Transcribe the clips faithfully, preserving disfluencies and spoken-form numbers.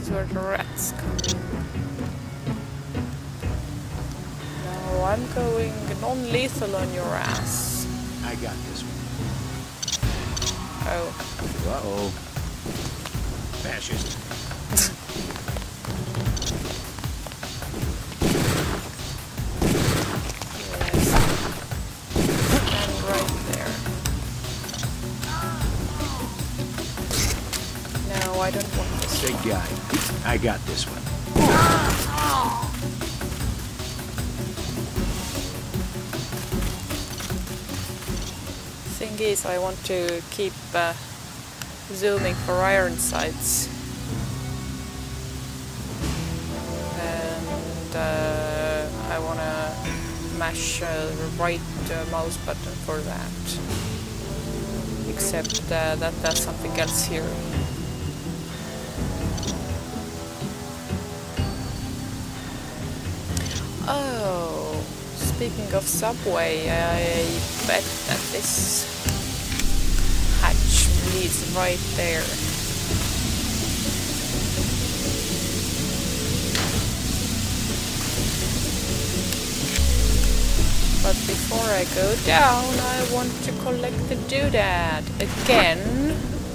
where the rats come in. No, I'm going non-lethal on your ass. I got this one. Oh. Uh-oh. Fascist. Yes. And right there. No, I don't want this. Big guy. I got this one. Thing is, I want to keep uh, zooming for iron sights. And uh, I want to mash uh, the right uh, mouse button for that. Except uh, that does something else here. Oh, speaking of Subway, I bet that this hatch leads right there. But before I go down, I want to collect the doodad again.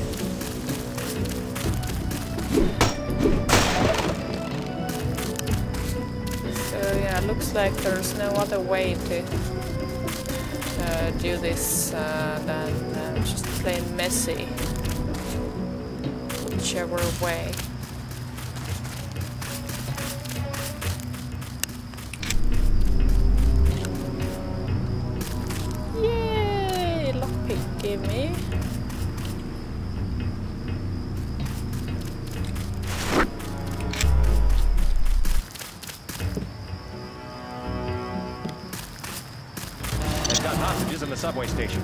Yeah, looks like there's no other way to uh, do this uh, than uh, just plain messy, whichever way. Yay! Lockpick, give me. Hostages in the subway station.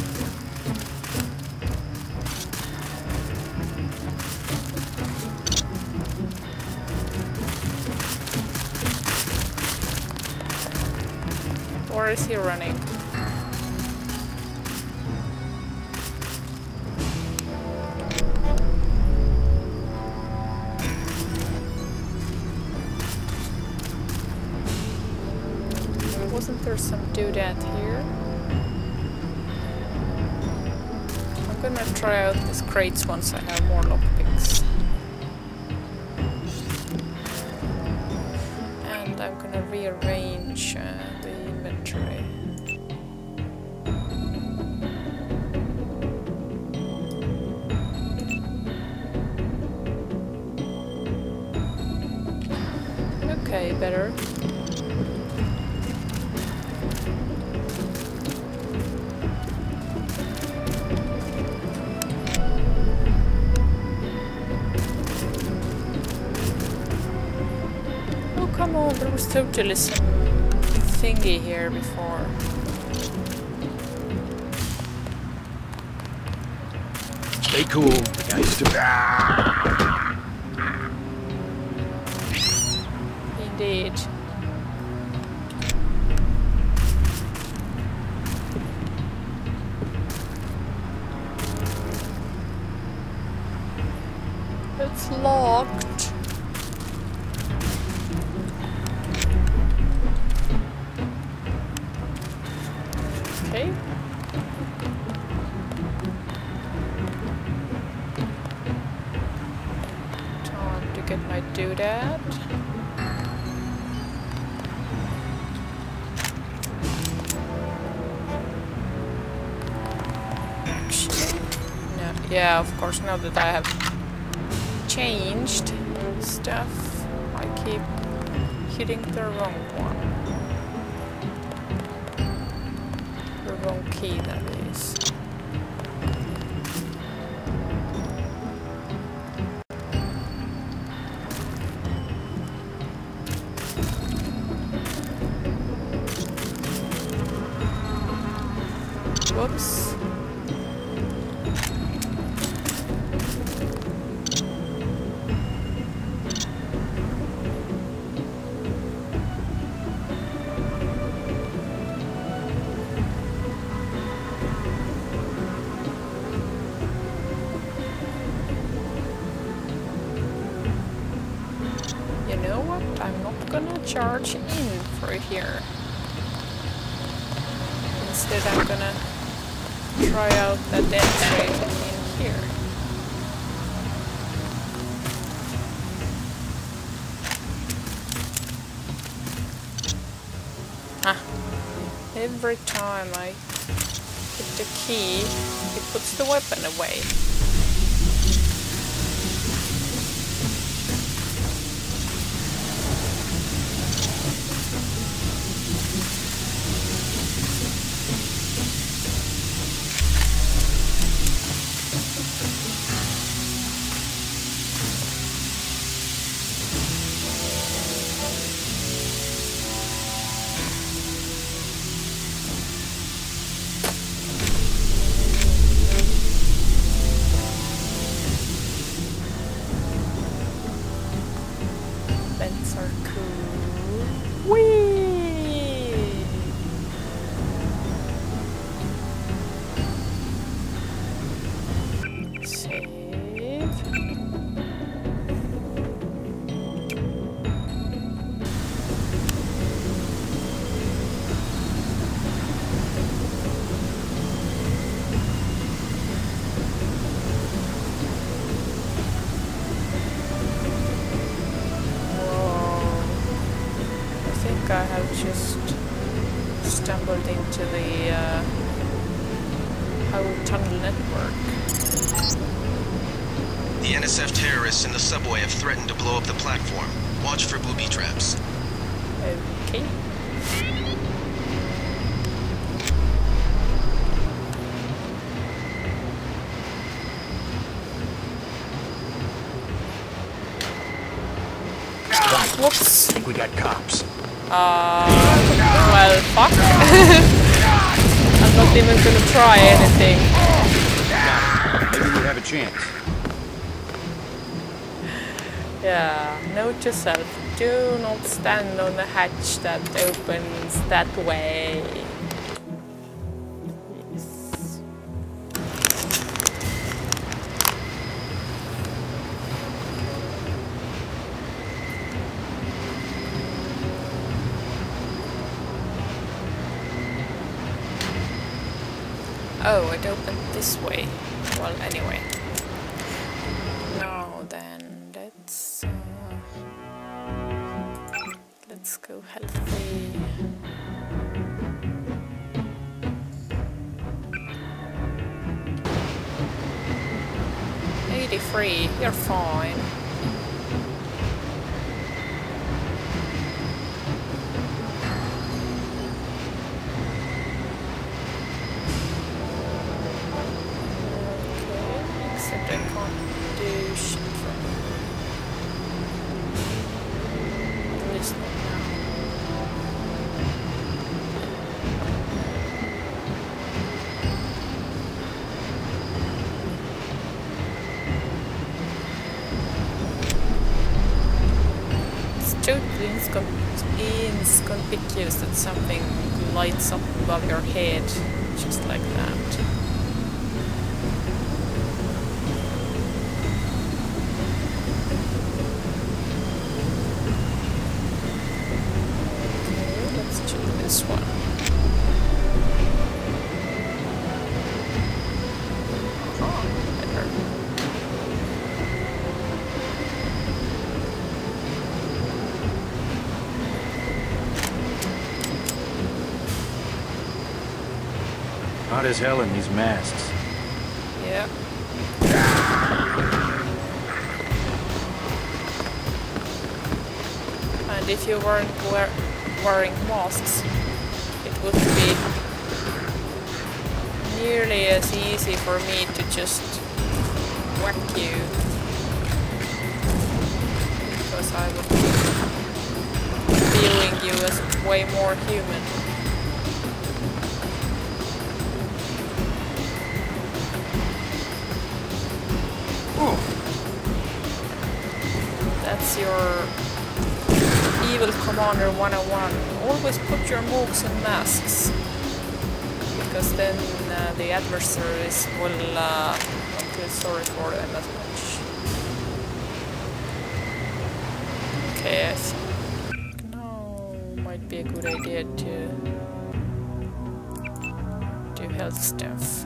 Or is he running? Wasn't there some doodad here? I'm gonna try out these crates once I have more lockpicks. And I'm gonna rearrange uh, the inventory. Okay, better. Come on, there was totally some thingy here before. Stay cool. The guy's still. Indeed. It's locked. Okay. Time to get my doodad. Actually, no. Yeah, of course, now that I have changed stuff, I keep hitting the wrong one. Wrong key, that is. Whoops. gonna charge in through here. Instead I'm gonna try out that entry in here. Ah, every time I hit the key, it puts the weapon away. Vents are cool. Whee! Save. I have just stumbled into the uh, whole tunnel network. The N S F terrorists in the subway have threatened to blow up the platform. Watch for booby traps. Okay. Whoops. I think we got cops. Uh, well, fuck. I'm not even gonna try anything. Maybe we have a chance. Yeah, note to self. Do not stand on the hatch that opens that way. Yes. Oh, it opened this way. Well, anyway. Now then, let's uh, let's go healthy. eighty-three, you're fine. Totally inconspicuous that something lights up above your head, just like that. Okay, let's check this one. Oh, better. Hot as hell in these masks. Yeah. And if you weren't wear wearing masks, it would be nearly as easy for me to just whack you. Because I would be viewing you as way more human. That's your evil commander one oh one. Always put your mooks in masks, because then uh, the adversaries will uh, not feel sorry for them as much. Okay, I think be a good idea to do health stuff.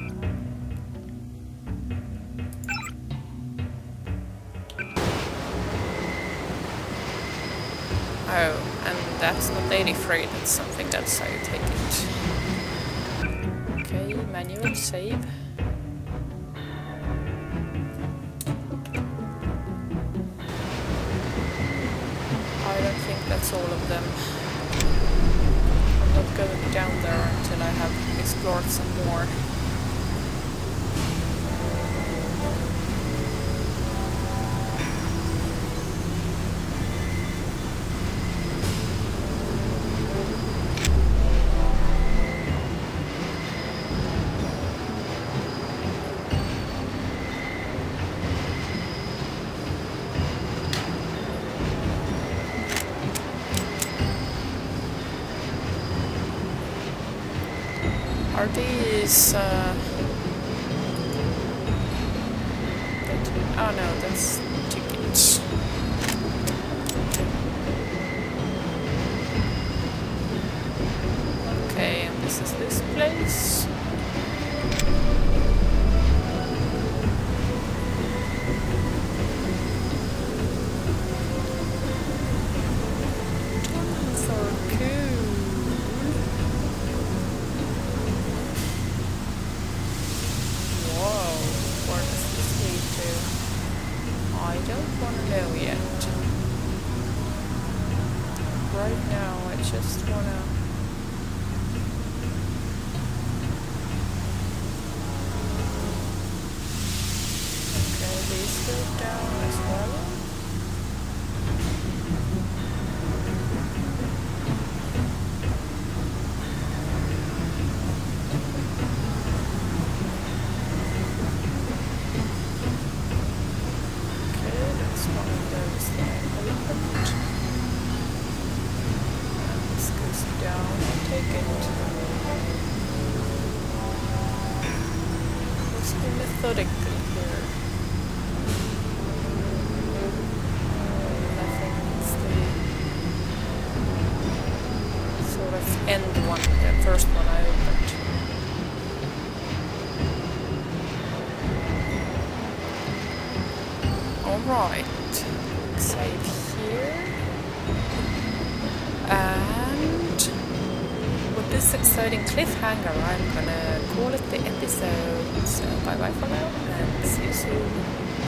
Oh, and that's not eighty-three, that's something else, I take it. Okay, manual save. I don't think that's all of them. I'm not going down there until I have explored some more. Are these, uh... oh no, that's tickets. Okay, and this is this place. Right, save here, and with this exciting cliffhanger I'm gonna call it the episode, so bye bye for now, and